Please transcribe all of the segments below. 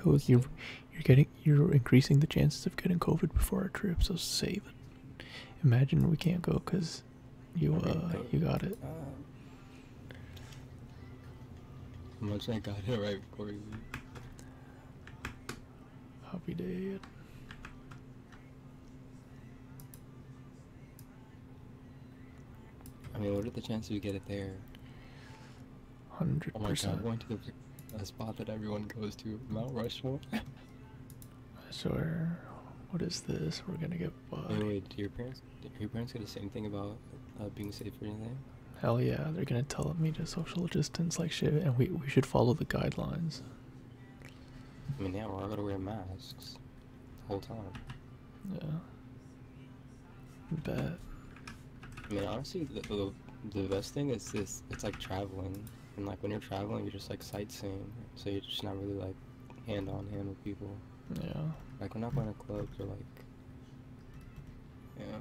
Yo, you're increasing the chances of getting COVID before our trip, so save it. Imagine we can't go because you got it. How much I got it right before you. Happy day. I mean, what are the chances you get it there? 100%. Oh my god, I'm going to the spot that everyone goes to, Mount Rushmore. I swear. What is this? We're gonna get bodied. Wait, do your parents get the same thing about being safe or anything? Hell yeah, they're gonna tell me to social distance like shit, and we should follow the guidelines. I mean, yeah, we're all gonna wear masks the whole time. Yeah. Bet. I mean, honestly, the best thing is this. It's like traveling, and like when you're traveling, you're just like sightseeing, so you're just not really like hand on hand with people. Yeah. Like we're not going to clubs or like, yeah.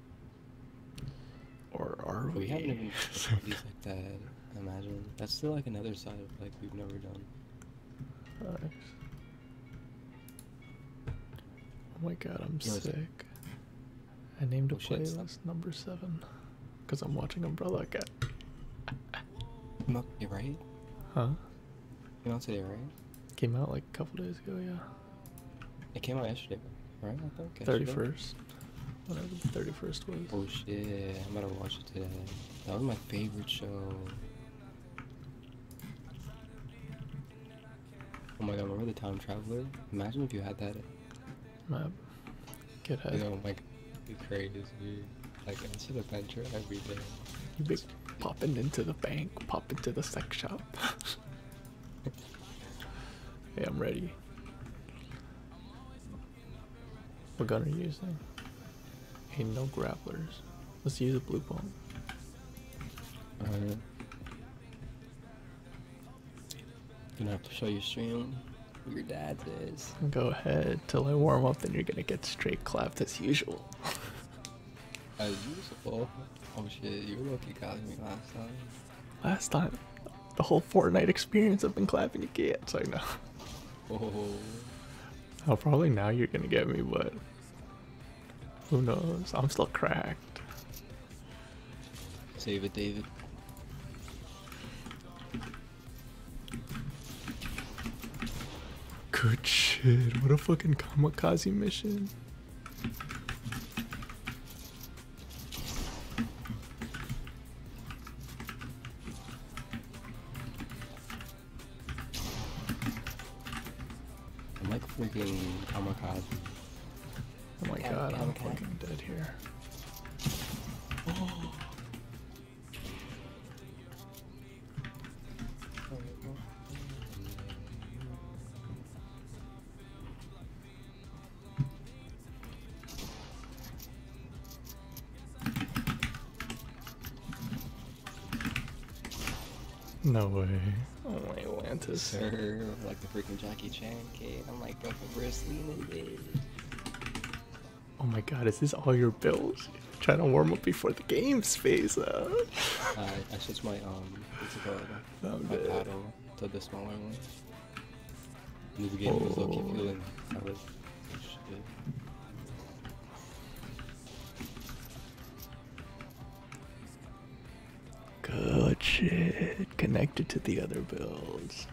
Or are we? We haven't even done parties like that. Imagine that's still like another side of like we've never done. Nice. Oh my god, I'm sick. I named a playlist number 7 because I'm watching Umbrella Academy. Came out today, right? Huh? Came out today, right? Came out like a couple days ago, yeah. It came out yesterday, right? I think. 31st. Whatever the 31st was. Oh shit! I'm gonna watch it today. That was my favorite show. Oh my god! Remember the Time Traveler? Imagine if you had that. Map. Get ahead. You know, like, be crazy. Like, it's an adventure every day. You be popping into the bank, pop into the sex shop. Hey, I'm ready. What gun are you using? Ain't no grapplers. Let's use a blue bomb. Alright. Gonna have to show you stream who your dad's is. Go ahead till I warm up, then you're gonna get straight clapped as usual. As usual. Oh shit, you were lucky copying me last time. Last time, the whole Fortnite experience I've been clapping you kids, I know. Oh, probably now you're gonna get me, but who knows? I'm still cracked. Save it, David. Good shit. What a fucking kamikaze mission. I'm like freaking kamikaze. Oh my god, I'm fucking dead here. Oh. No way. Oh my Atlantis. Sir, like the freaking Jackie Chan kid. I'm like Uncle Bruce Lee in it. Oh my god, is this all your builds? Trying to warm up before the game's phase up. I switched my what's it called? I'm My dead. paddle to the smaller one. And the game was low-key feeling I was shit. Good shit. Connected to the other builds.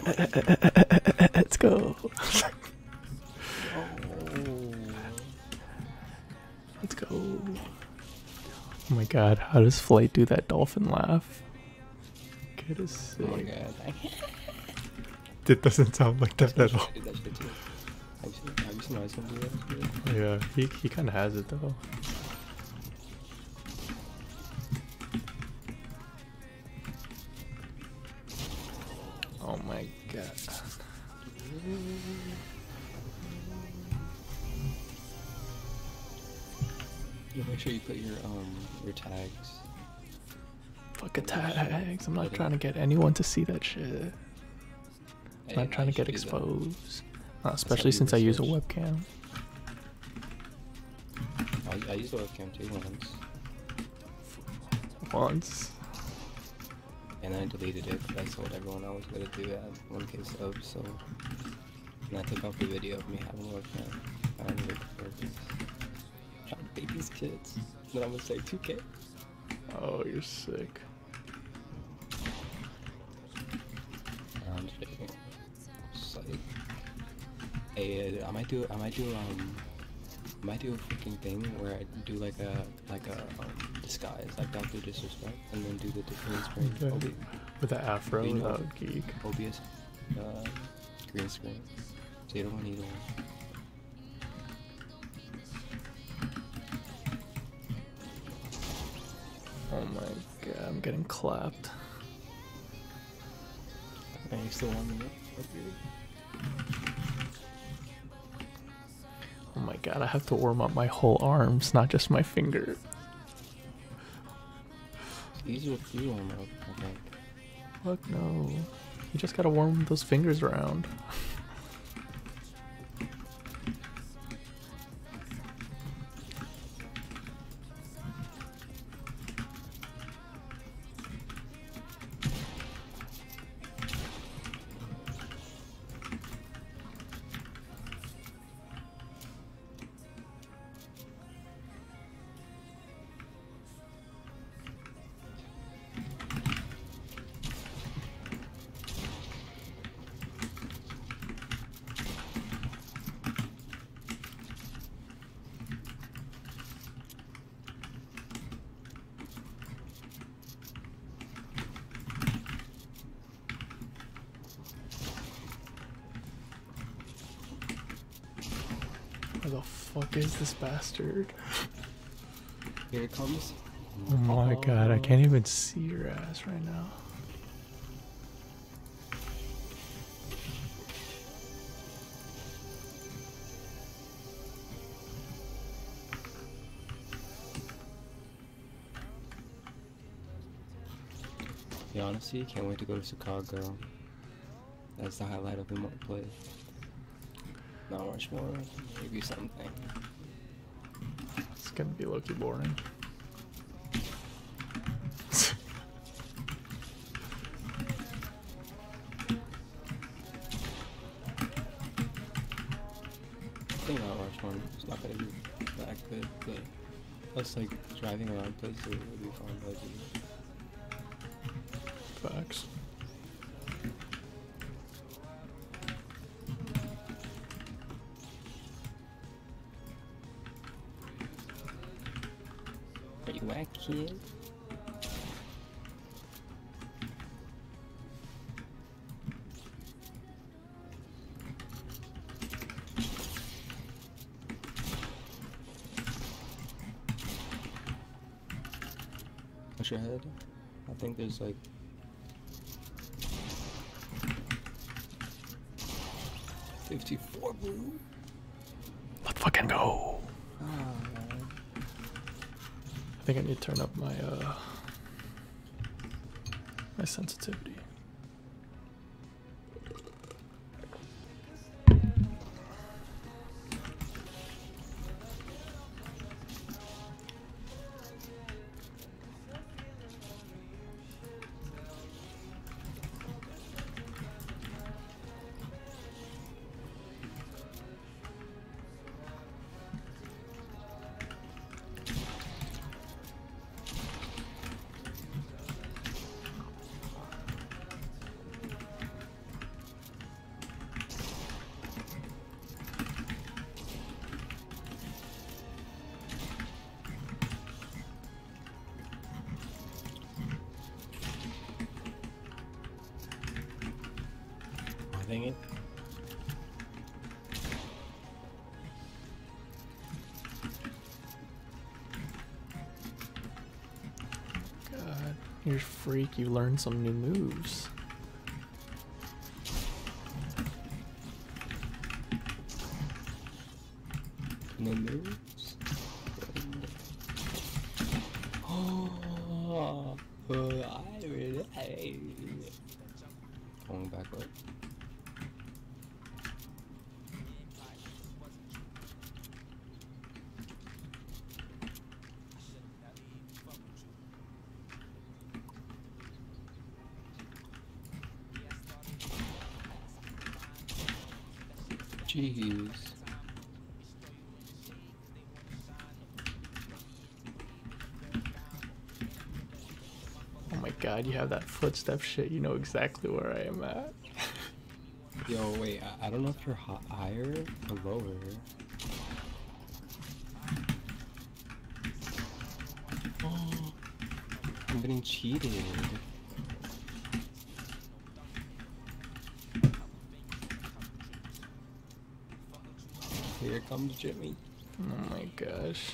Let's go. Let's go. Oh my god, how does Flight do that dolphin laugh? Kid is sick. Oh my god. It doesn't sound like that at all. Do that shit too. Have you seen Iceman do that shit? Yeah, he kind of has it though. Oh my god. You make sure you put your tags. Fucking tags. I'm not trying to get anyone to see that shit. I'm not trying to get exposed. Especially since I use a webcam. I used a webcam too Once. and then I deleted it because I told everyone I was gonna do that 1K subs, so and I took off the video of me having a webcam. I don't really purpose. Trying to bait these kids. Then I'm gonna say 2K. Oh, you're sick. I'm just kidding. Just like, hey, I might do a freaking thing where I do like a disguise, like Dr. Disrespect, and then do the green screen. Okay. With the afro, You know, that would geek. OBS green screen. So you don't need one. Oh my god, I'm getting clapped. And you still warming up? Oh my god, I have to warm up my whole arms, not just my finger. It's easier for you to warm up, I think. Fuck no. You just gotta warm those fingers around. Where the fuck is this bastard? Here it comes. Oh my god, I can't even see your ass right now. Yeah, honestly, can't wait to go to Chicago. That's the highlight of the play. Not much more, maybe something. It's gonna be low-key boring. I think Mount Rushmore is not gonna be that good, but us like driving around places would be fun. Facts. Are you whack, kid? What's your head? I think there's like 54 blue. Let's fucking go. Ah, I think I need to turn up my my sensitivity. Dang it. God, you're a freak. You learned some new moves. New moves? Oh, going back up. Jeez. Oh my god, you have that footstep shit. You know exactly where I am at. Yo, wait, I don't know if you're higher or lower. Oh, I'm getting cheated. Here comes Jimmy. Oh my gosh.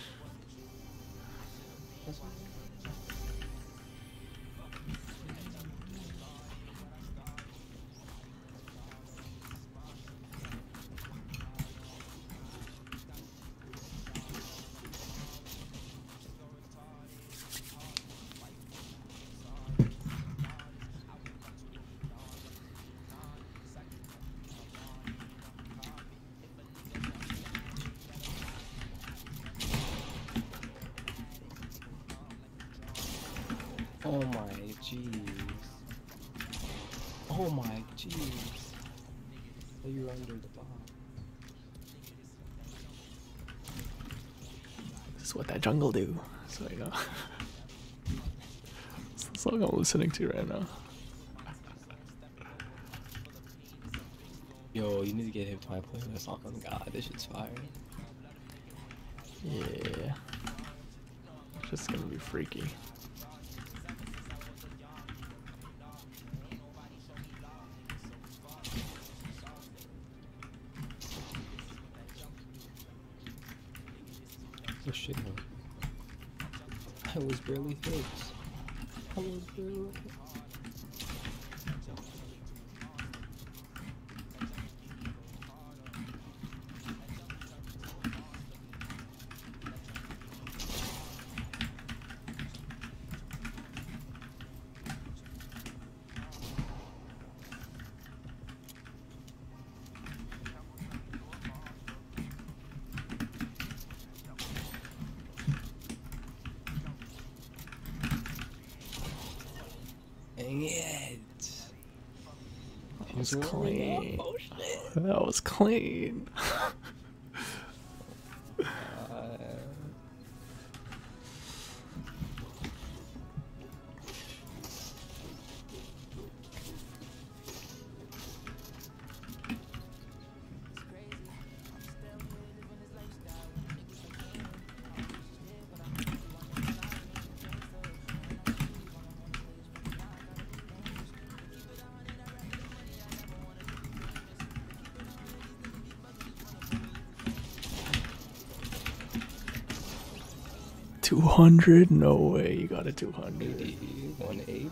Oh my jeez. Oh my jeez. So you're under the bomb. This is what that jungle do. So you know. It's the song I'm listening to right now. Yo, you need to get hip to my playlist. Oh my god, this shit's fire. Yeah. It's just gonna be freaky. Oh shit, no. I was barely hit. I was barely hit. Dang it. That was clean. Oh shit. That was clean. $200? No way, you got a 200. 180.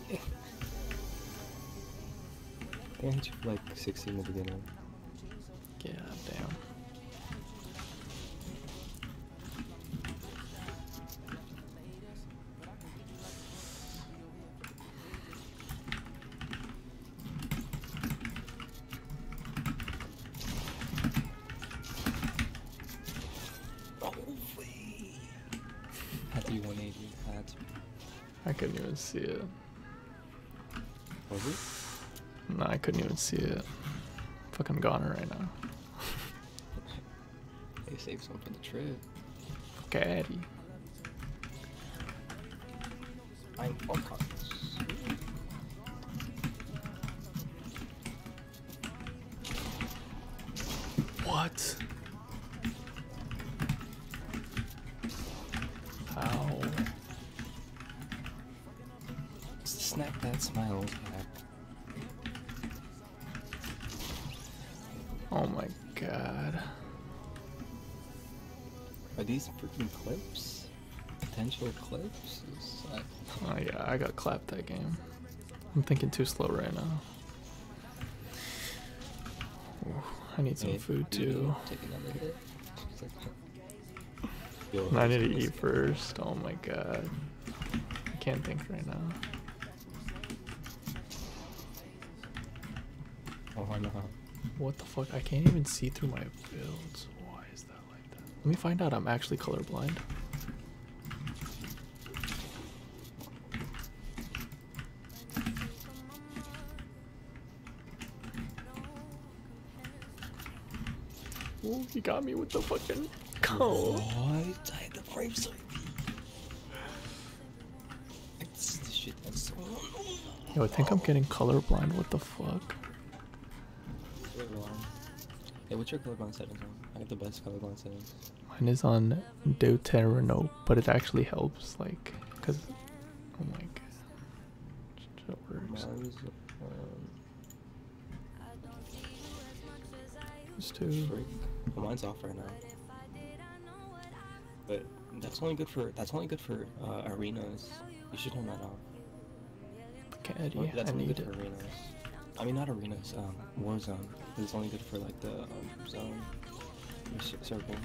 I hit you for like 60 in the beginning. Yeah, damn. Had to be 180. Had to be. I couldn't even see it. Was it? No, I couldn't even see it. Fucking goner right now. They saved some for the trip. Caddy. I'm focused. What? Ow. Snap that smile back. Oh my god. Are these freaking clips? Potential clips? Oh yeah, I got clapped that game. I'm thinking too slow right now. Ooh, I need some food too. Take another hit. I need to eat first. Oh my god. I can't think right now. Oh no. What the fuck? I can't even see through my builds. Why is that like that? Let me find out I'm actually colorblind. Oh, he got me with the fucking cone. What? I had the frame so this shit, that's so... Yo, I think I'm getting colorblind. What the fuck? Hey, what's your colorblind settings on? I have the best colorblind settings. Mine is on Deuterono, but it actually helps, like, cause, oh my god, it works. Mine's, Just two. well, mine's off right now. But that's only good for arenas. You should turn that off. Candy, That's I only need good it. for arenas. I mean, not arenas. Warzone. It's only good for like the zone or circle.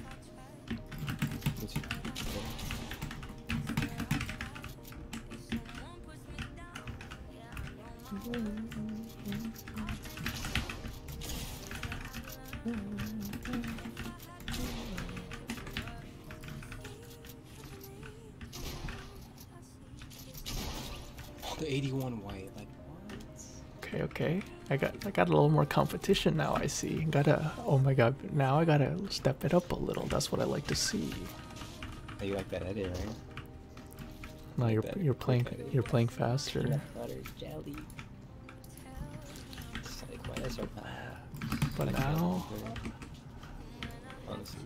Oh, the 81 white, like what? Okay, okay. I got a little more competition now. I see. Oh my god! Now I gotta step it up a little. That's what I like to see. Oh, you like that edit, right? No, you're playing faster. Butter jelly. It's like, why is so bad? But now, Honestly.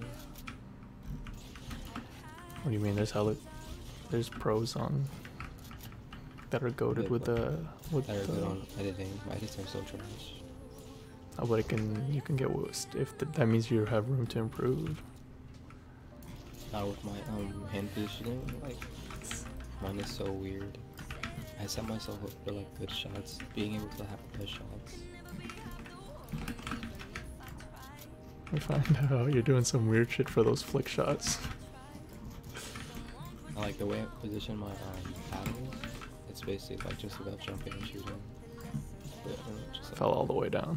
what do you mean? There's pros on that are goated with the That are good on editing. My edits are so trash. Oh, but you can get worse if that means you have room to improve. With my hand positioning, like mine is so weird. I set myself up for like good shots, being able to have the best shots. We find out you're doing some weird shit for those flick shots. I like the way I position my paddles. It's basically like just about jumping and shooting. But, just, like, Fell all the way down.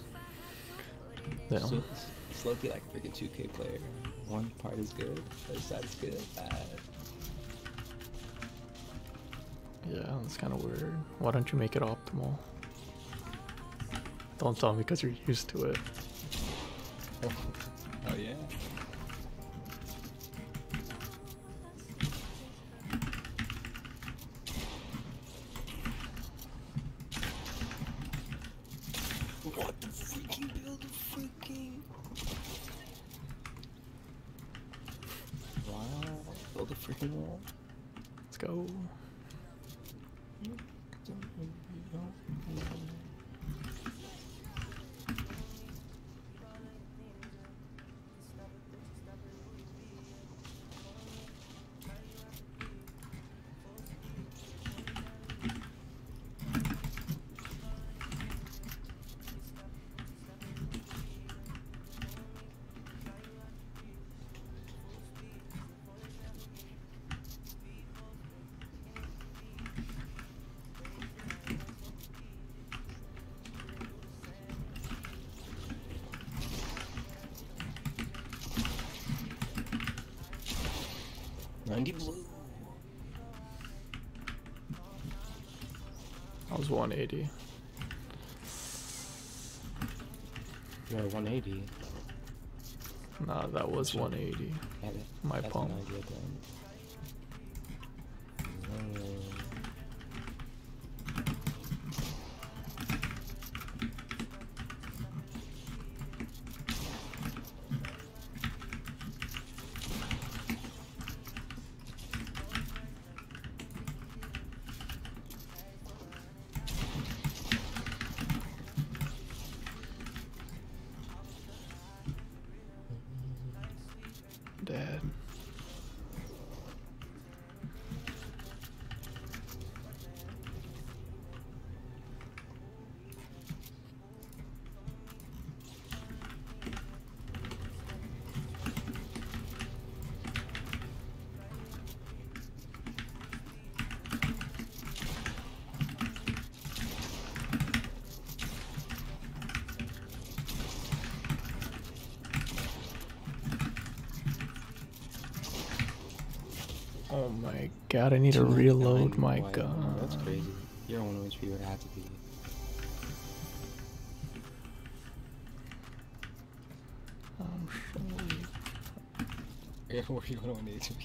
Damn. So, it's low-key like a freaking 2K player. One part is good, the other side is good, bad. Yeah, that's kind of weird. Why don't you make it optimal? Don't tell me because you're used to it. Oh yeah. What the freaking build a freaking... Wow, build a freaking wall. Let's go. Blue. I was 180. You're 180. Nah, that was 180. My That's palm. an idea then. Oh my god, I need to reload my gun. That's crazy. Your own HP would have to be. I'm surely. Yeah, where you want HP?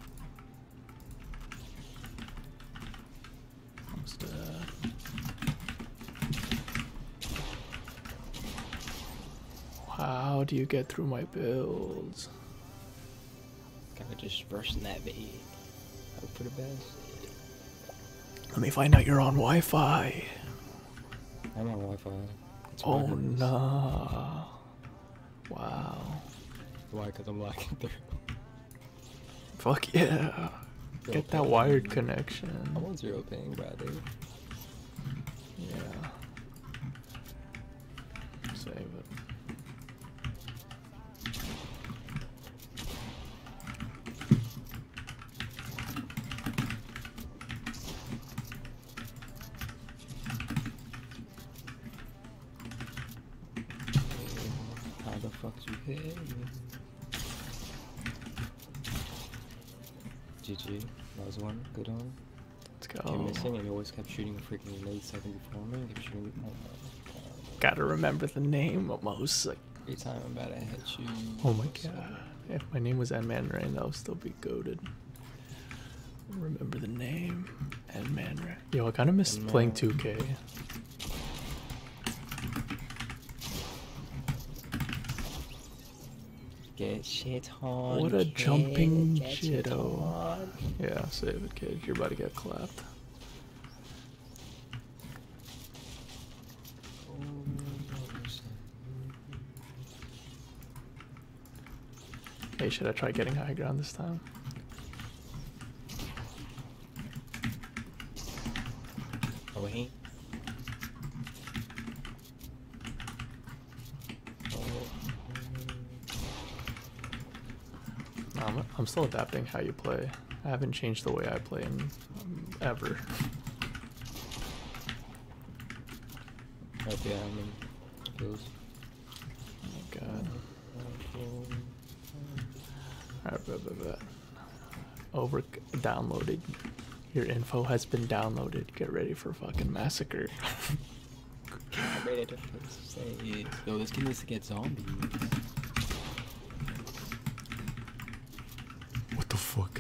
Almost dead. How do you get through my builds? Gotta just version that bait. Hope for the best. Let me find out you're on Wi-Fi. I'm on Wi-Fi. Oh no. Wow. Why? Because I'm lagging through. Fuck yeah. Get that wired connection. I'm on 0 ping, brother. Yeah. Save it. How the fuck you hit me? GG. That was one. Good one. Let's go. Kept missing and you always kept shooting a freaking late second before me. Kept shooting. Oh my god. Gotta remember the name of most. Every time I'm about to hit you. Oh my god. If my name was N-Man Rain, that would still be goated. Remember the name. N-Man Rain. Yo, I kinda miss playing 2K. Get shit on. What a kid. jumping Get shit jitto. on. Yeah, save it, kid. You're about to get clapped. Hey, should I try getting high ground this time? Oh wait. I'm still adapting how you play. I haven't changed the way I play in ever. Oh yeah, I mean, feels. Oh my god. Alright, over downloaded. Your info has been downloaded. Get ready for fucking massacre. I'm ready to say it. Yo, this game needs to get zombies. What the fuck?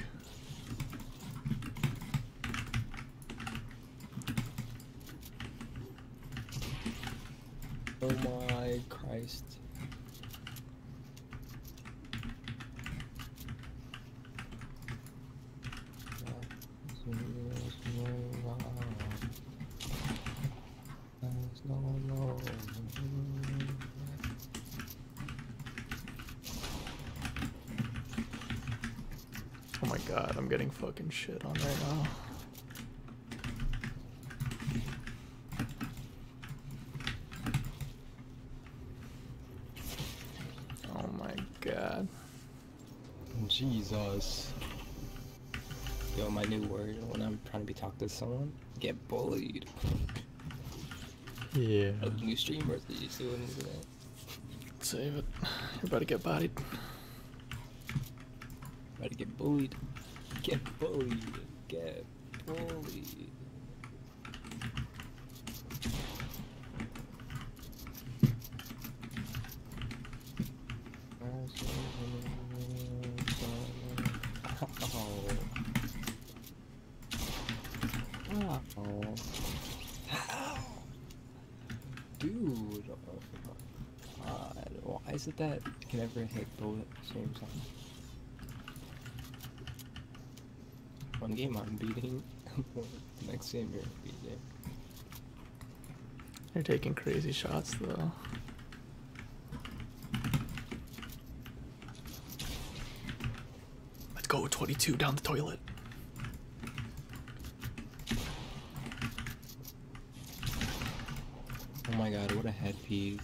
Oh my Christ. Oh my god, I'm getting fucking shit on right now. Oh my god. Jesus. Yo, my new word when I'm trying to be talked to someone, get bullied. Yeah. New streamers that you see what that. Save it. You're about to get bodied. About to get bullied. Get bullied. Get bullied. Oh. Dude. Oh, God. Why is it that you can never hit both at the same time? One game I'm beating, next game you're beating. You're taking crazy shots though. Let's go, 22 down the toilet. Oh my god, what a headpiece.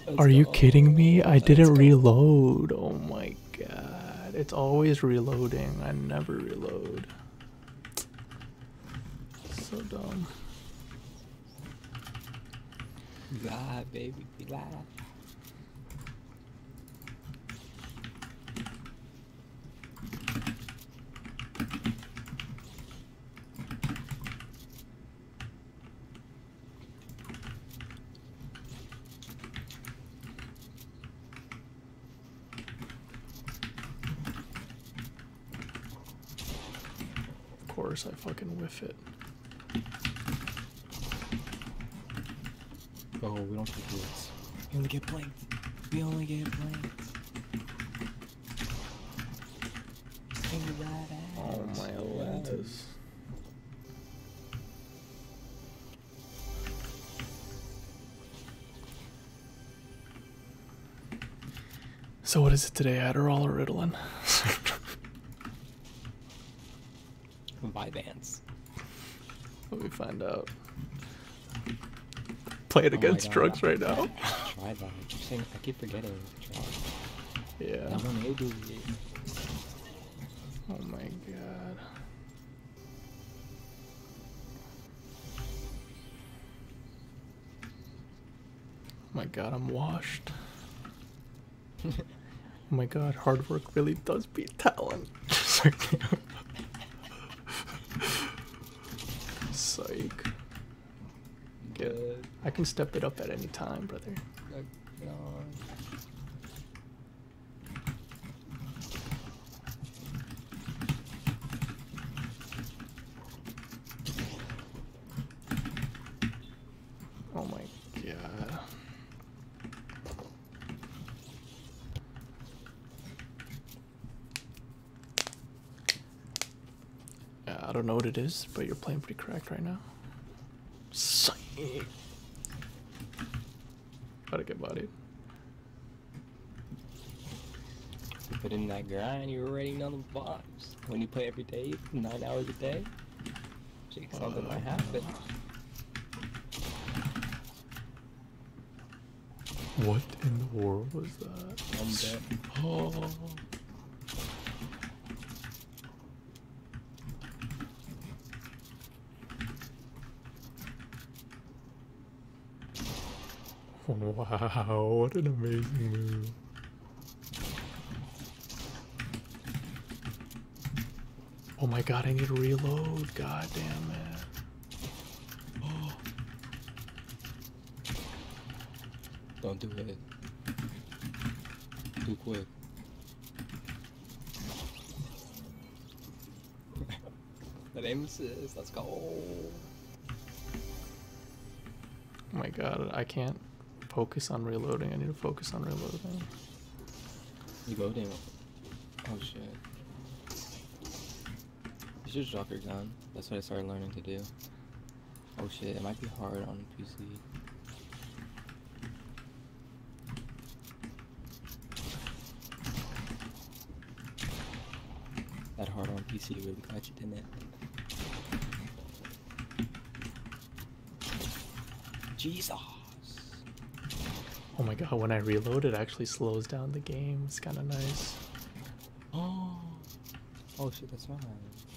Let's Are you go. kidding me? I Let's didn't go. reload. Oh my god. It's always reloading. I never reload. So dumb. Live, baby, live. Of course, I fucking whiff it. Oh, we don't take bullets. We only get blanked. We only get blanked. Oh my Atlantis. So what is it today, Adderall or Ritalin? Vyvanse. Let me find out. Play it Oh my against God. drugs right now. Try that. I keep forgetting. Yeah. That one will do it. Oh my god. Oh my god, I'm washed. Oh my god, hard work really does beat talent. Psych. Good. I can step it up at any time, brother. No. Oh my god. I don't know what it is, but you're playing pretty cracked right now. Psych. Gotta get bodied. You put in that grind, you already know the vibes. When you play every day, 9 hours a day, something might happen. What in the world was that? I'm dead. Oh. Wow, what an amazing move. Oh my god, I need to reload. God damn it. Oh. Don't do it. Too quick. That aim assist, let's go. Oh my god, I can't focus on reloading. I need to focus on reloading. Reloading. Oh shit. You should drop your gun. That's what I started learning to do. Oh shit, it might be hard on PC. That hard on PC really got you, didn't it? Jesus! Oh my god, when I reload, it actually slows down the game. It's kind of nice. Oh! Oh shit, that's mine.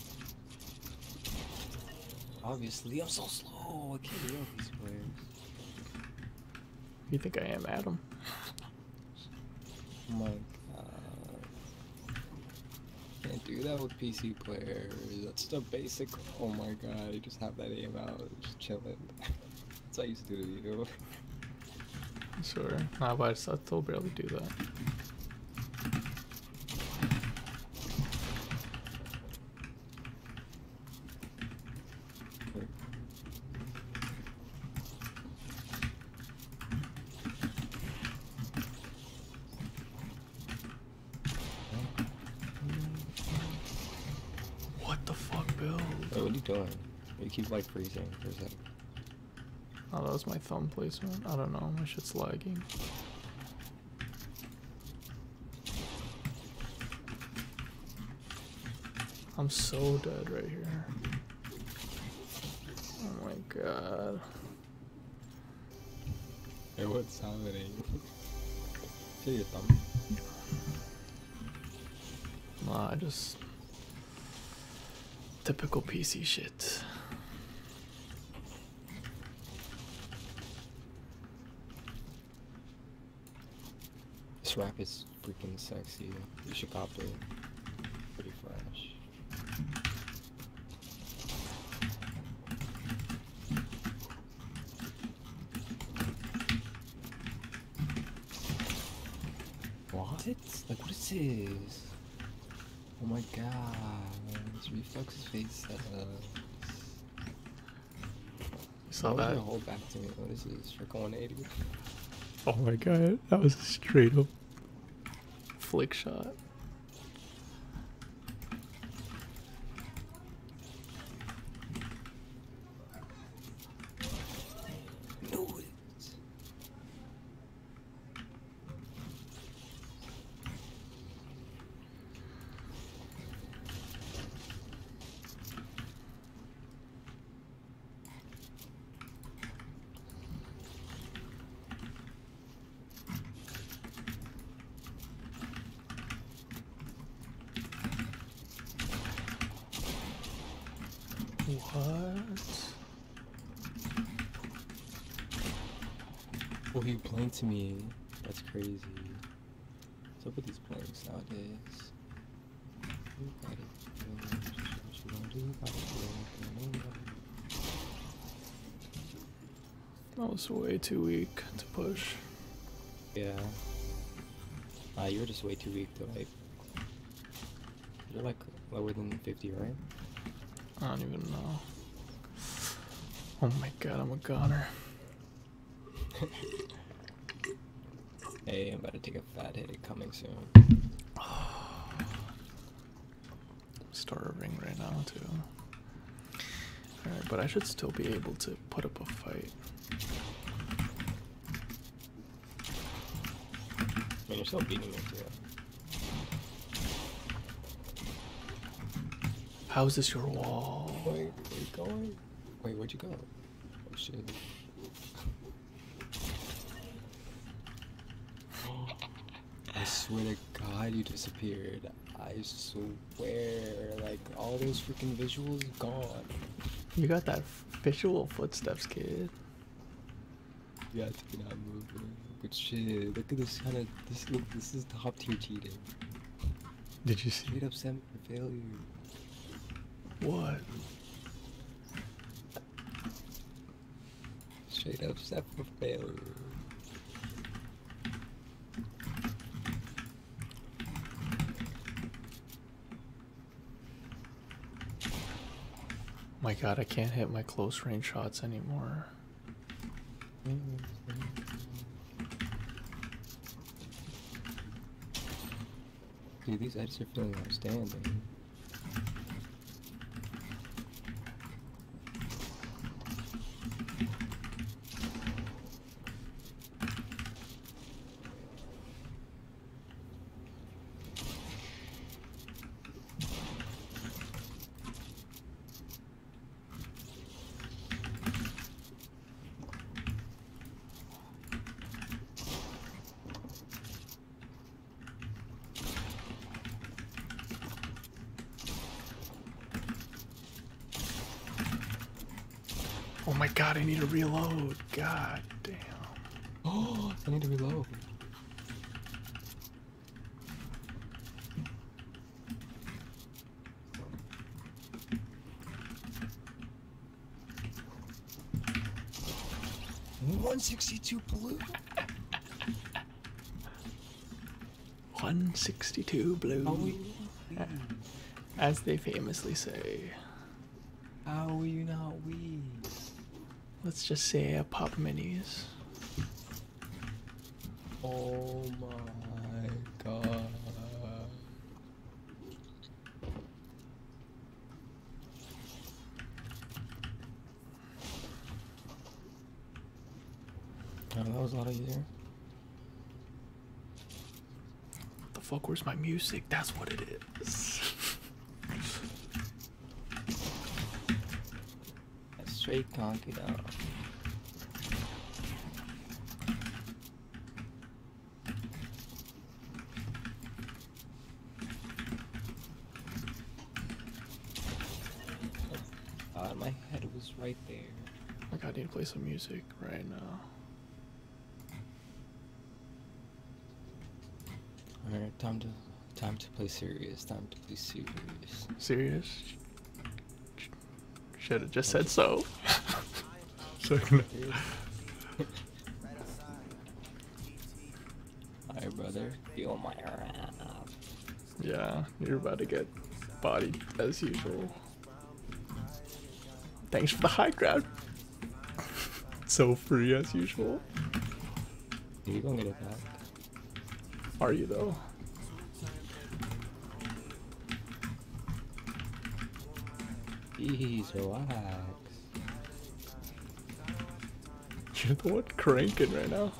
Obviously, I'm so slow. I can't deal with these players. You think I am Adam? Oh my god. Can't do that with PC players. That's the basic. Oh my god, you just have that aim out, just chilling. That's what I used to do to you. Sure. Nah, but I still barely do that. What the fuck, Bill? Wait, what are you doing? You keep like freezing for a sec. Oh, that was my thumb placement. I don't know. My shit's lagging. I'm so dead right here. Oh my god. Hey, what's happening? kill your thumb? Nah, I just typical PC shit. This rap is freaking sexy. You should cop it. Pretty fresh. What? Like, what is this? Oh my god. This Reflux's face You saw that? Hold back to me. What is this? Trick 180? Oh my god, that was a straight up flick shot. Knew it. What? Oh, he blinked me. That's crazy. What's up with these blinks nowadays? That was way too weak to push. Yeah. You're just way too weak to like. You're like lower than 50, right? I don't even know. Oh my god, I'm a goner. Hey, I'm about to take a fat hit coming soon. Start a ring right now too. Alright, but I should still be able to put up a fight. I mean, you're still beating me too. How's this your wall? Wait, where you going? Wait, where'd you go? Oh shit. I swear to God, you disappeared. I swear, like, all those freaking visuals gone. You got that visual footsteps, kid. Yeah, it's not moving. Good shit. Look at this kind of, this is top tier cheating. Did you see? Straight up sent for failure. What? Straight up set for failure. My god, I can't hit my close range shots anymore. Dude, these edits are feeling outstanding. Oh my god, I need to reload. God damn. Oh, I need to reload. $162 blue. 162 blue. As they famously say. How are you not weak? Let's just say I pop minis. Oh my god. Oh, that was a lot of year. What the fuck, where's my music? That's what it is. That's straight conky down. my head was right there. Like I need to play some music right now. Alright, time to play serious. Time to play serious. Serious? Should have just said so. Alright, brother. Feel my rap. Yeah, you're about to get bodied as usual. Thanks for the high ground. So free as usual. You gonna get it back. Are you though? Jeez, relax. You're the one cranking right now.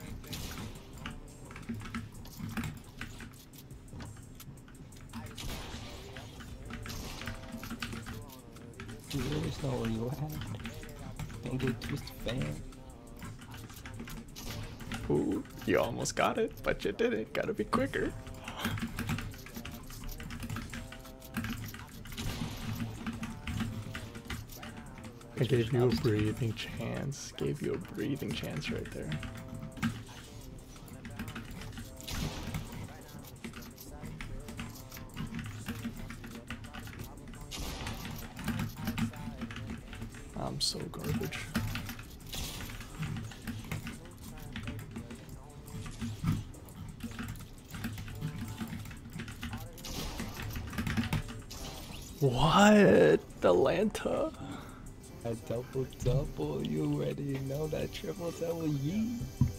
You always know where you at. Don't get twisted, fam. Ooh, you almost got it, but you didn't. Gotta be quicker. I gave you a breathing chance. Gave you a breathing chance right there. I'm so garbage. What? Atlanta? A double, you already know that triple double, yee.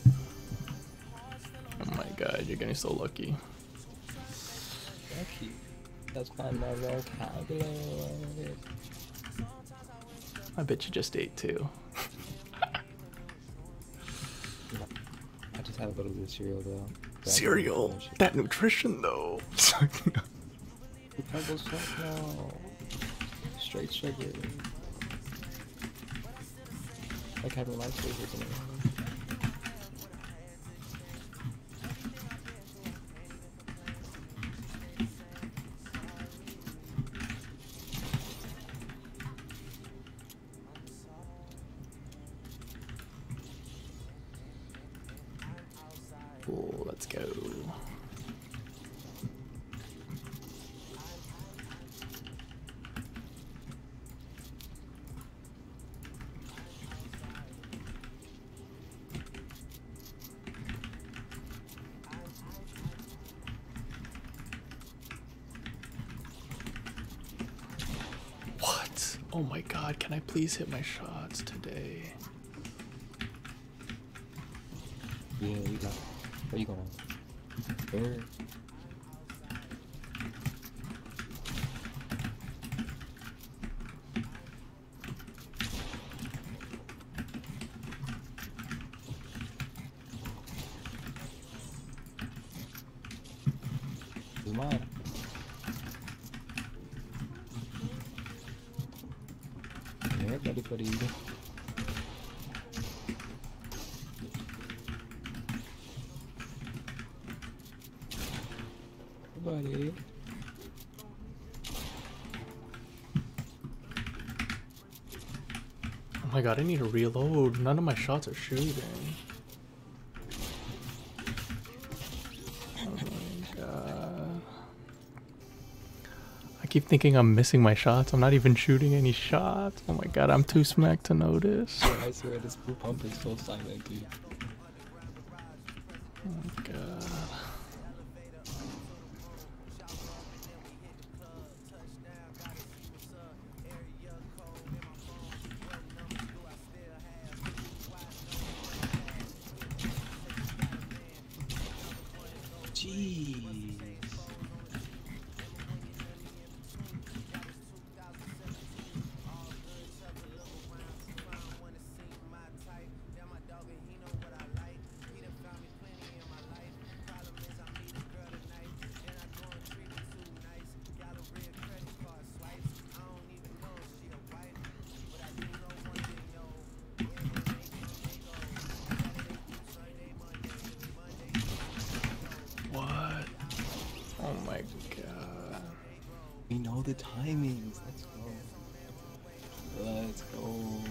Oh my god, you're getting so lucky. Lucky. That's my vocabulary. I bet you just ate too. I just had a little bit of cereal though. Cereal? That nutrition though. Purple stuff now. Straight sugar. Like having lifesavers in it. Cool, let's go. What? Oh my god, can I please hit my shots today? Yeah, you got. Where you going? Where? It's mine. Yeah, buddy. Buddy. Oh my god, I need to reload. None of my shots are shooting. Oh my god. I keep thinking I'm missing my shots. I'm not even shooting any shots. Oh my god, I'm too smacked to notice. I swear this blue pump is so silent, dude. Oh my god. Jeez. What? Oh my god. We know the timings. Let's go. Let's go.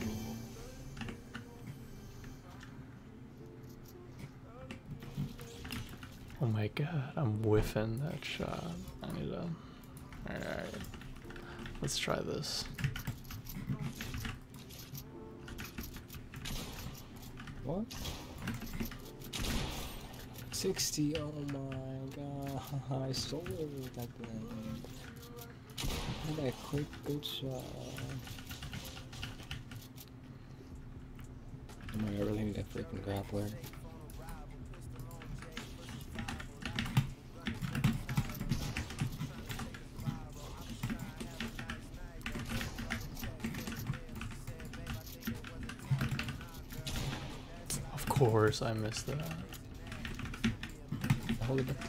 Oh my god, I'm whiffing that shot. I need to. Alright. Let's try this. What? 60, oh my god, I stole it at the end. Look at that quick, good shot. Oh my god, I really need that freaking grappler. Of course, I missed that. Hold it up.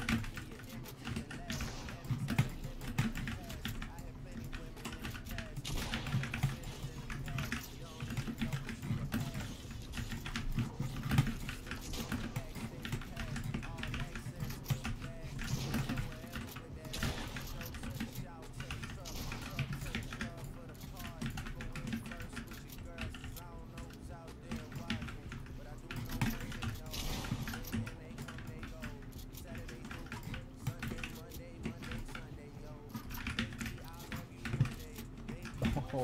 Oh.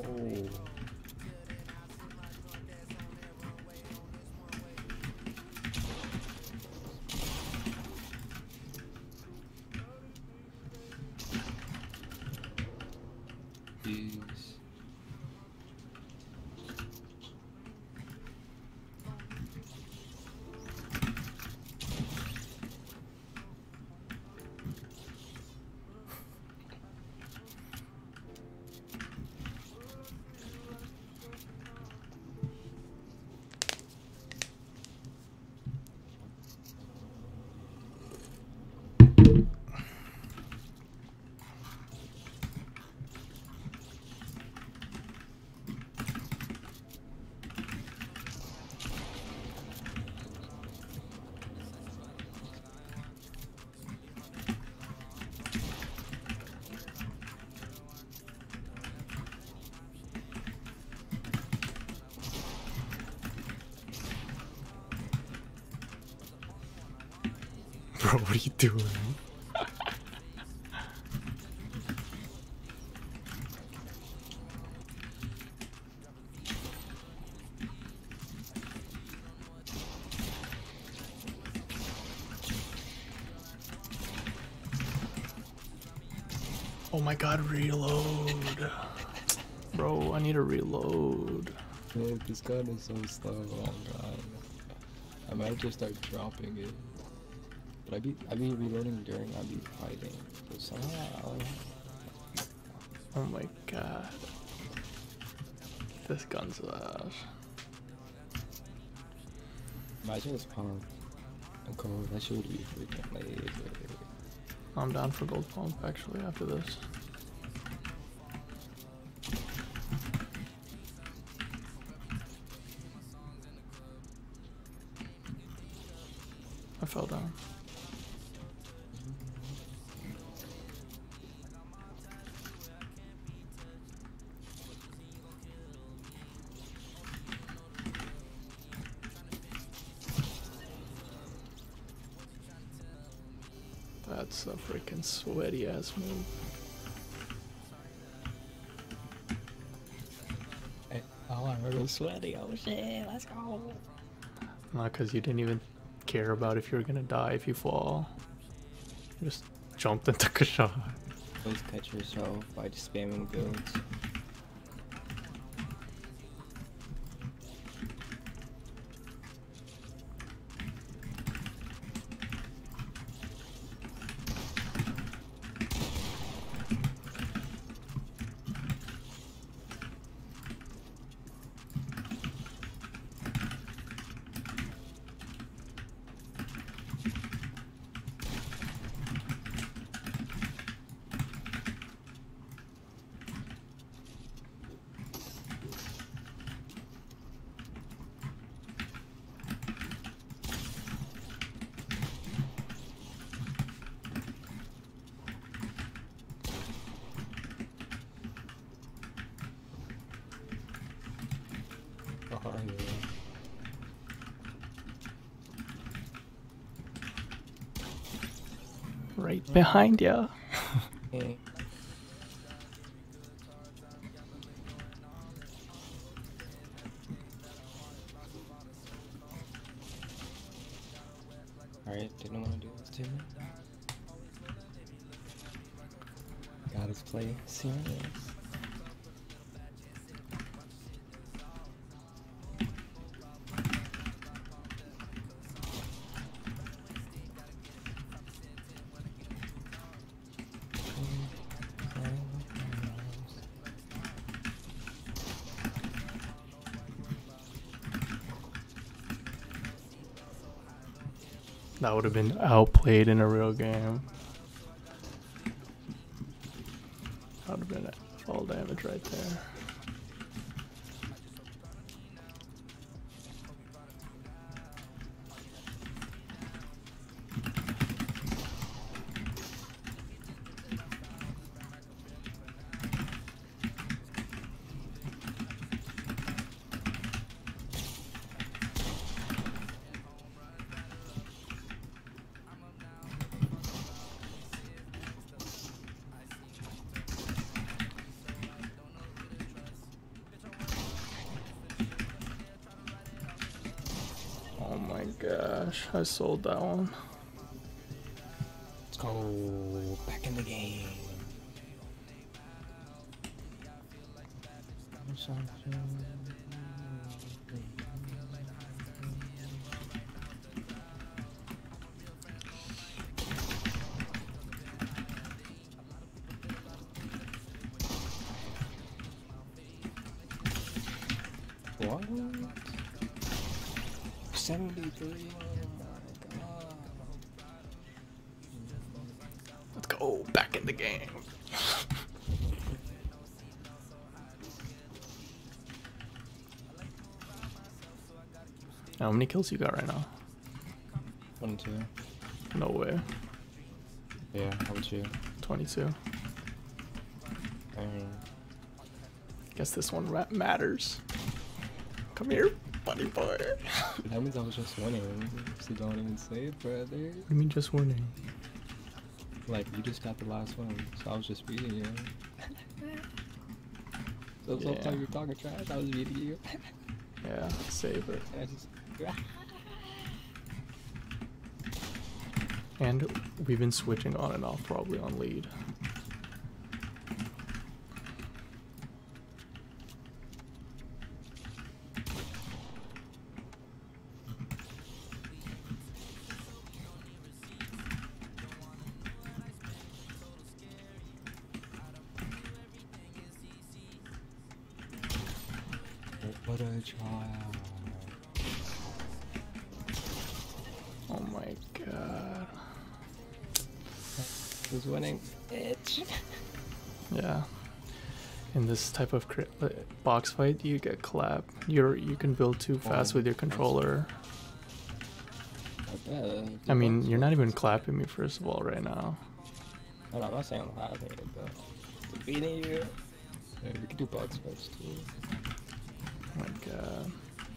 Jeez. Bro, what are you doing? Oh my god, reload. Bro, I need to reload. Man, this gun is so slow, oh god. I might just start dropping it. But I be reloading during I be fighting. But somehow Oh my god. This gun's ass. imagine this pump. And gold, that should be freaking laser. I'm down for gold pump actually after this. I fell down. That's a freaking sweaty ass move. Hey, oh, I heard it was sweaty. Oh shit, let's go. Not because you didn't even care about if you were gonna die if you fall. You just jumped and took a shot. Always catch yourself by just spamming builds. Oh, yeah. Right behind ya. Hey. Alright, didn't want to do this too. Got his play serious. That would have been outplayed in a real game. That would have been all damage right there. Oh my gosh, I sold that one. Let's go back in the game. What? 73? Oh my god. Let's go back in the game. How many kills you got right now? 22. No way. Yeah, how about you? 22. Um, Guess this one matters. Come here, buddy boy. that means I was just winning, so don't even say it, brother. What do you mean just winning? Like, you just got the last one, so I was just beating you. So Yeah. sometimes you're talking trash, I was beating you. Yeah, save it. And I just... And we've been switching on and off, probably on lead. What a child. Oh my god. Who's winning? Bitch. Yeah. In this type of box fight, you get collab. You can build too fast with your controller. I mean, you're not even clapping me first of all right now. No, I'm not saying I'm clapping it, but beating you. Yeah, we can do box fights too. Oh my god.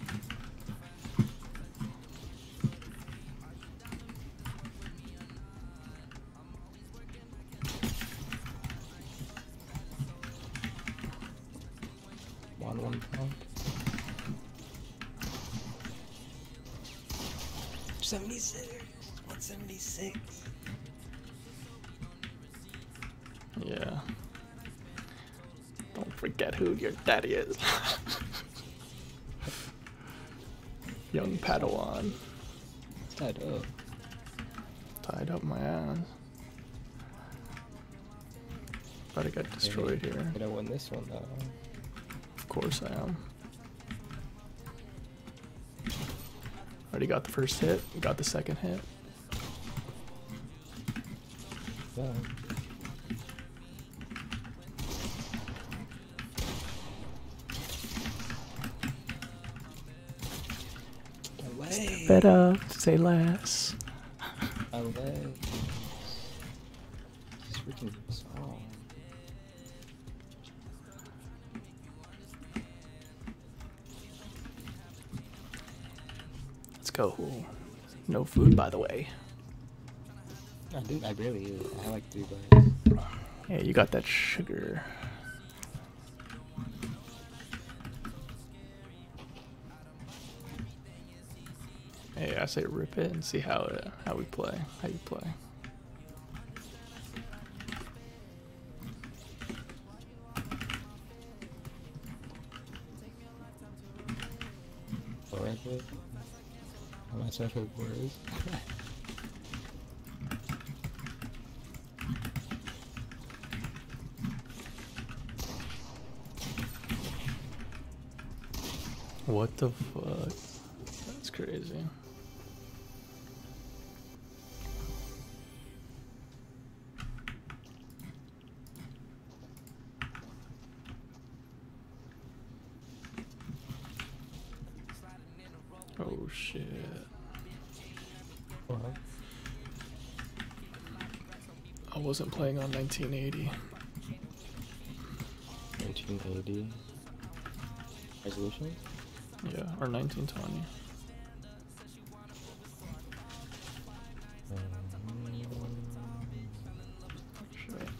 One pump. 76. 176. Yeah. Don't forget who your daddy is. Young Padawan. It's tied up. Tied up my ass. About to get destroyed here. Did I win this one though? Of course I am. Already got the first hit, got the second hit. Yeah. Step it up, say less. I love this freaking song. go. No food, by the way. I do. I barely eat it. I have like 3 bites. Yeah, you got that sugar. Hey, I say rip it and see how we play. How you play. What is it? How much of it words? What the fuck? That's crazy. Oh shit. What? I wasn't playing on 1980. 1980 resolution? Yeah, or 1920. Shit.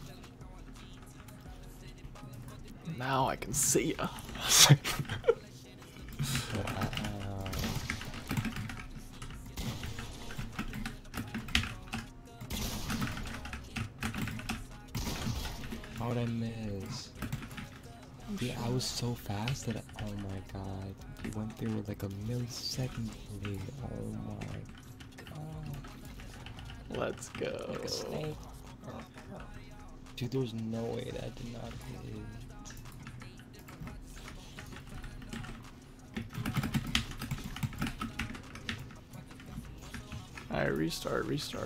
Now I can see ya. How would I miss? Dude, I was so fast that oh my god, he went through with like a millisecond delay. Oh my god. Let's go. Like a snake. Dude, there's no way that did not hit. Alright, restart.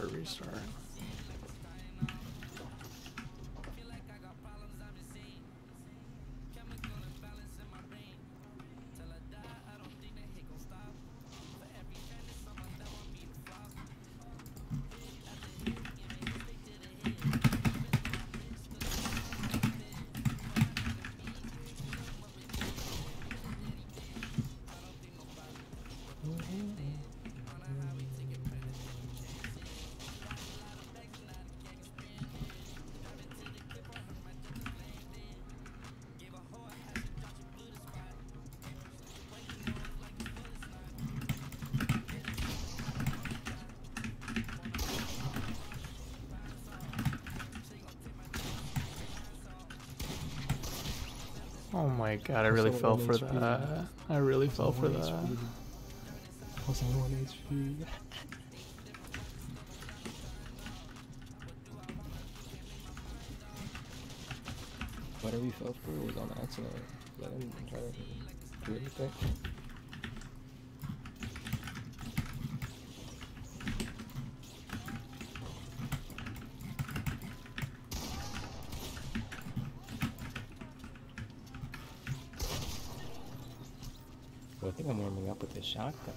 Oh my god, I really fell for that. I really fell for that. I was on 1 HP. Whatever you fell for was on accident. I didn't try to do anything. Well, I think I'm warming up with this shotgun.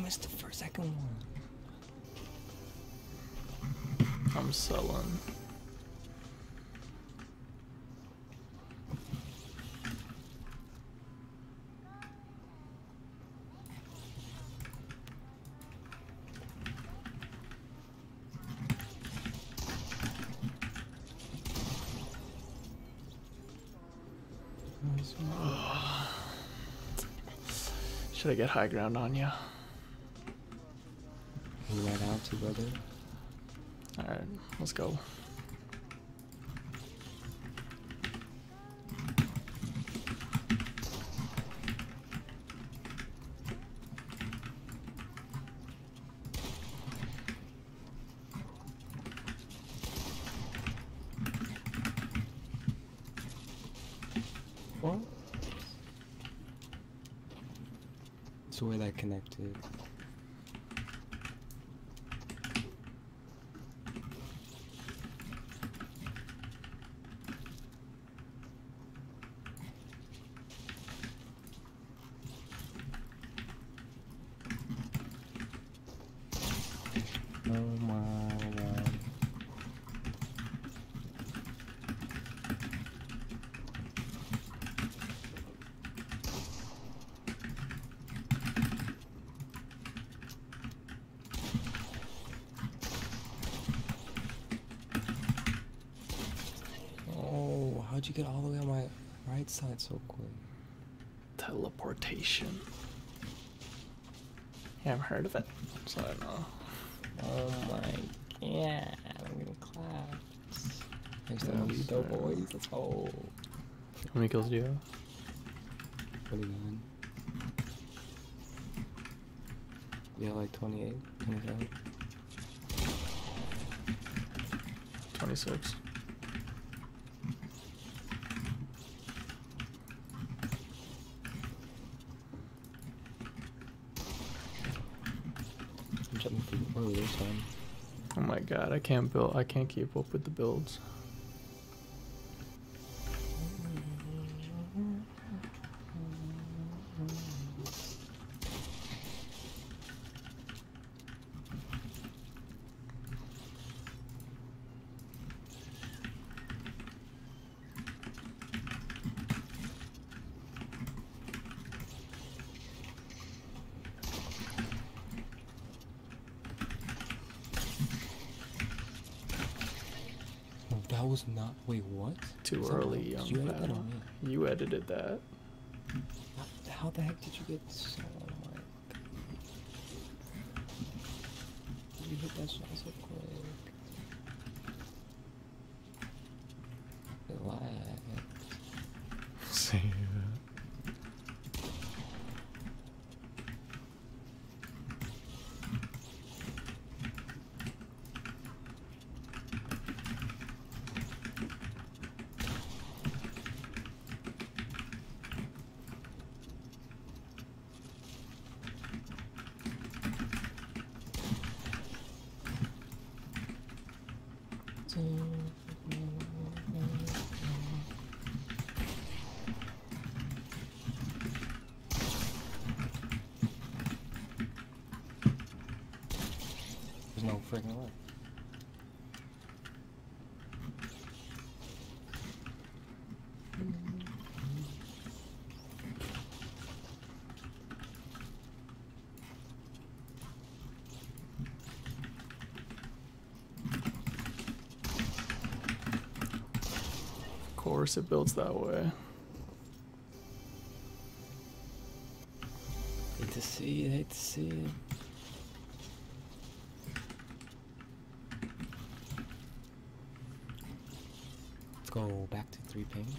missed the first second one. I'm selling. Should I get high ground on you? You right out to, brother. Alright, let's go. What? So where that connected? Oh my god. Oh, how'd you get all the way on my right side so quick? Teleportation. You haven't heard of it? So I know. Oh my god, I'm gonna claps. Next time we Yes, go, sir. boys. Let's go. How many kills do you have? 29. Yeah, like 28, 27. 26. I'm jumping through early this time. Oh my god, I can't build. I can't keep up with the builds. That was not. Wait, what? Too So, early, did young you edit that battle. or me? You edited that. How the heck did you get so like? You hit that shot so quick. Relax. Say that. There's no freaking way. Of course, it builds that way. Hate to see it, hate to see it. Let's go back to 3 ping.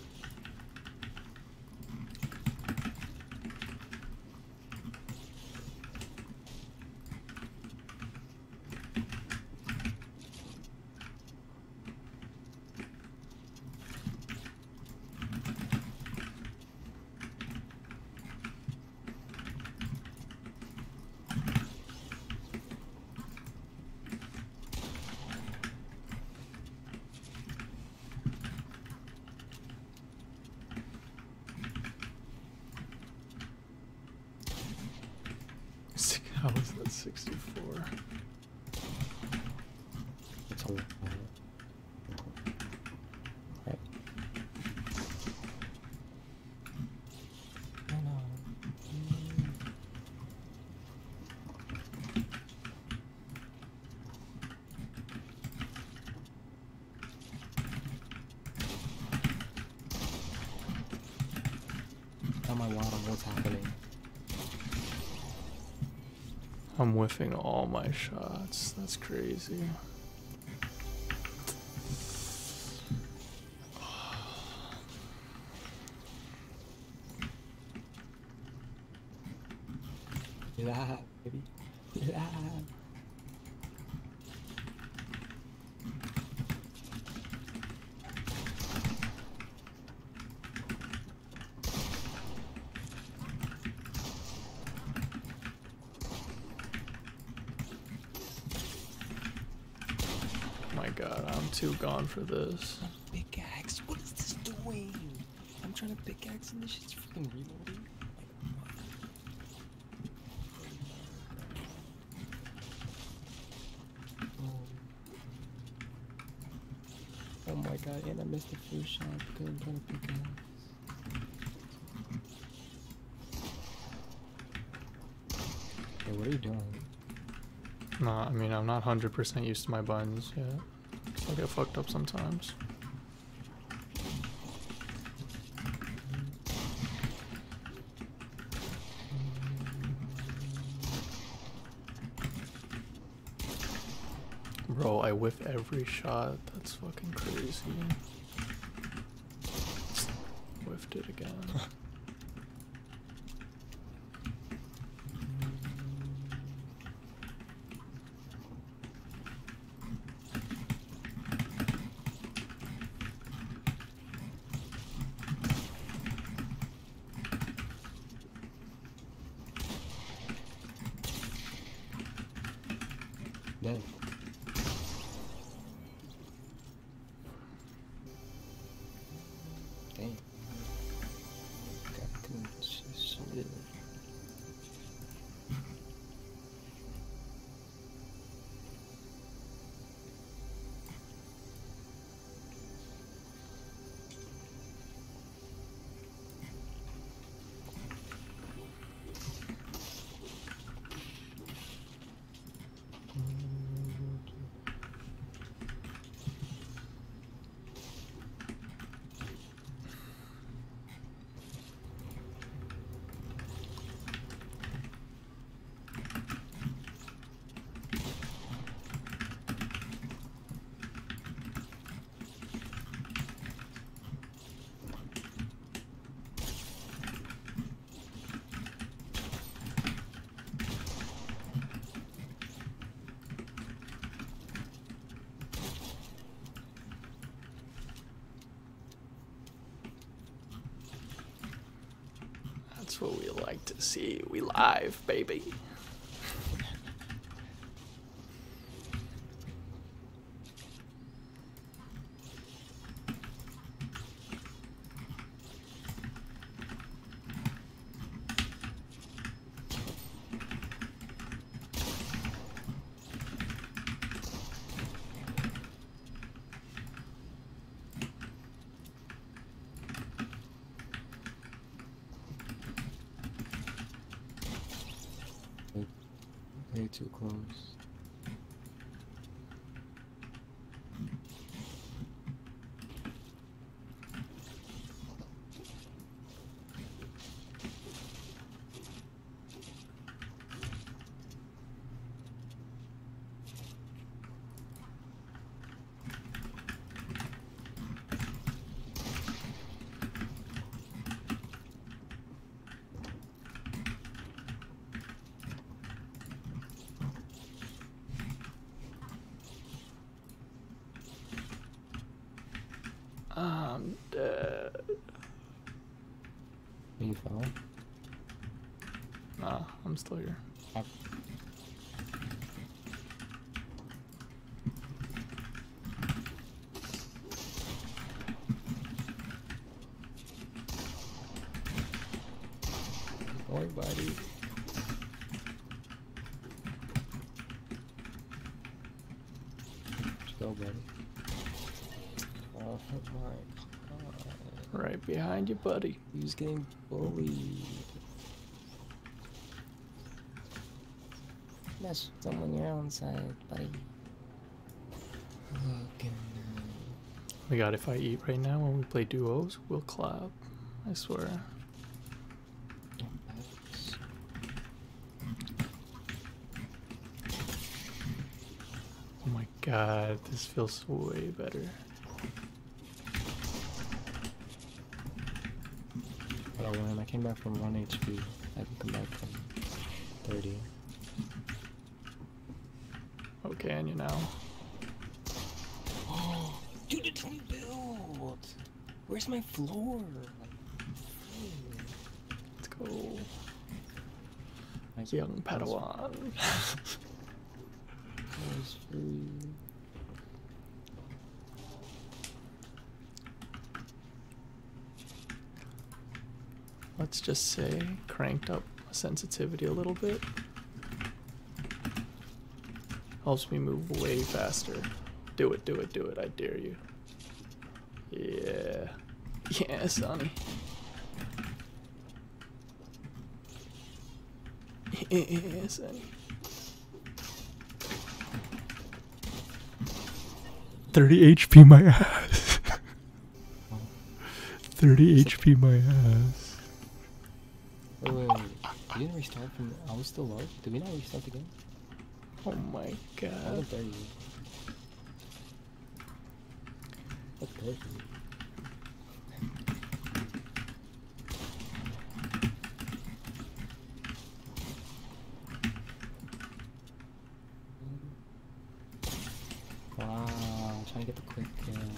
How was that 64? It's all right. Oh my wow, what's happening? I'm whiffing all my shots. That's crazy. Yeah, baby. Yeah. My god, I'm too gone for this. Pickaxe, what is this doing? I'm trying to pickaxe and this shit's freaking reloading. Oh my god, and I missed the first shot because I'm trying to pickaxe. Hey, what are you doing? Nah, I mean, I'm not 100% used to my buttons yet. I get fucked up sometimes. Bro, I whiff every shot. That's fucking crazy. Whiffed it again. Dead. Dang. God, shit. That's what we like to see. We live, baby. Way too close. I'm dead. You fell? Nah, I'm still here. Up. Oi, buddy. go, buddy. Oh my god. Right behind you, buddy. He's getting bullied. That's someone your own side, buddy. Fucking. My god, if I eat right now when we play duos, we'll clap. I swear. Oh my god, this feels way better. Oh man, I came back from 1 HP. I can come back from 30. Oh, can you now? Dude, it's rebuilt! Where's my floor? Let's go. Young Padawan. Let's just say cranked up sensitivity a little bit. Helps me move way faster. Do it, do it, do it. I dare you. Yeah. Yeah, Sonny. Yeah, Sonny. 30 HP my ass. 30 HP my ass. Wait, you didn't restart from... I was still low? Did we not restart the game? Oh my god. I was 30. That's perfect. Wow, I'm trying to get the quick kill.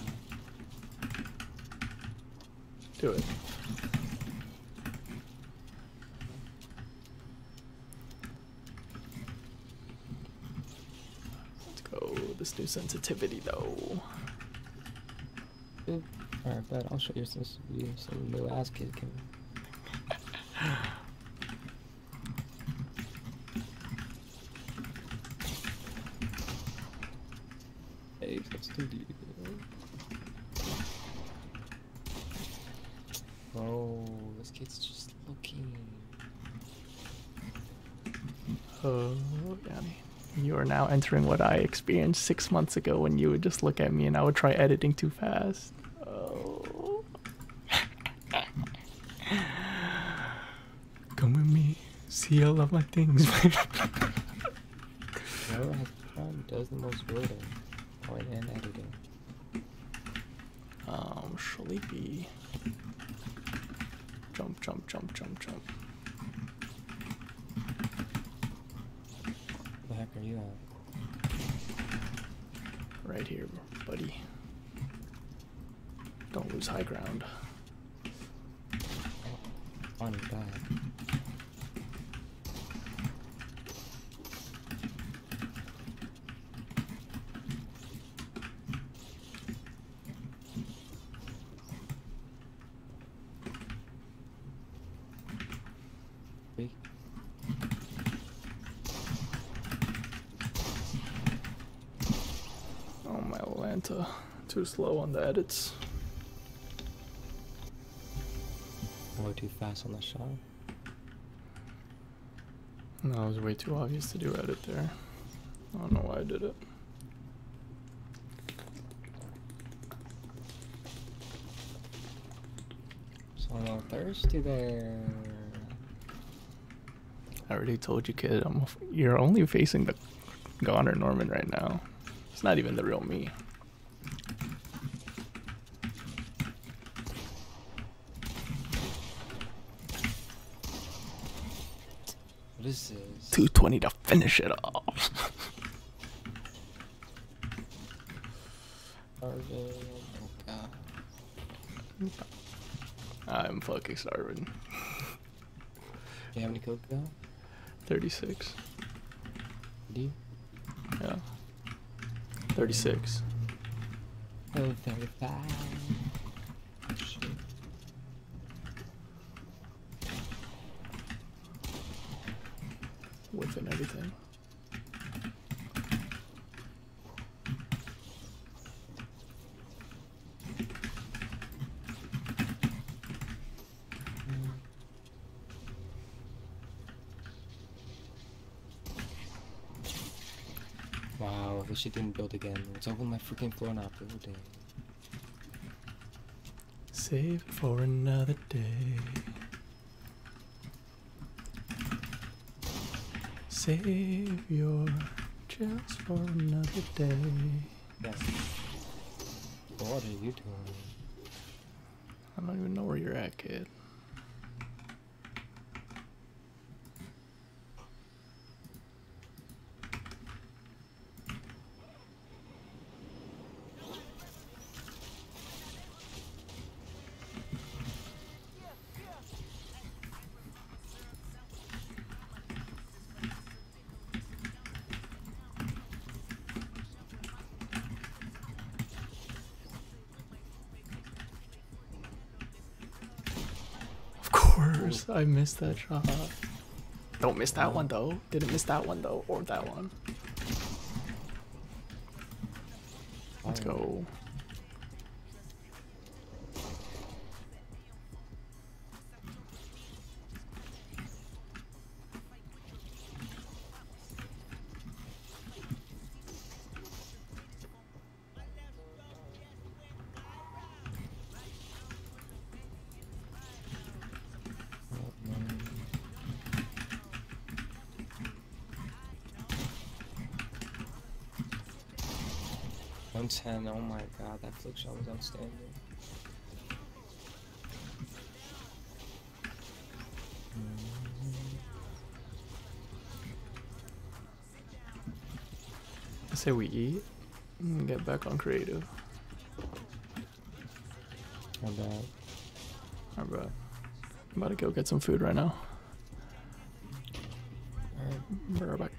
Do it. Let's go. This new sensitivity though. Alright, bet I'll show you some new ass kid can. Hey, let's do the. Oh, this kid's just looking. Oh, Yanni. You are now entering what I experienced 6 months ago when you would just look at me and I would try editing too fast. Oh. Come with me. See all of my things. Whoever has fun does the most wording. Point and editing. Sleepy. Jump, jump, jump, jump, jump. Where the heck are you at? Right here, buddy. Don't lose high ground. On your back. Oh my Atlanta. Too slow on the edits. Way too fast on that shot. No, it was way too obvious to do edit there. I don't know why I did it. So I'm a little thirsty there. I already told you, kid. You're only facing the Goner Norman right now. It's not even the real me. What is this? 220 to finish it off. Oh god. I'm fucking starving. Do you have any kills now? 36. Do you? Yeah. 36. Oh, 35. Shit. Whiff and everything. Wow, this shit didn't build again. What's up with my freaking floor not building? Save it for another day. Save your chills for another day. Yeah. What are you doing? I don't even know where you're at, kid. I missed that shot. Don't miss that one though. Didn't miss that one though, or that one. Let's go. Oh my god, that flick shot was outstanding. I say we eat and get back on creative. How bad? Alright, I'm about to go get some food right now. Alright. Right back.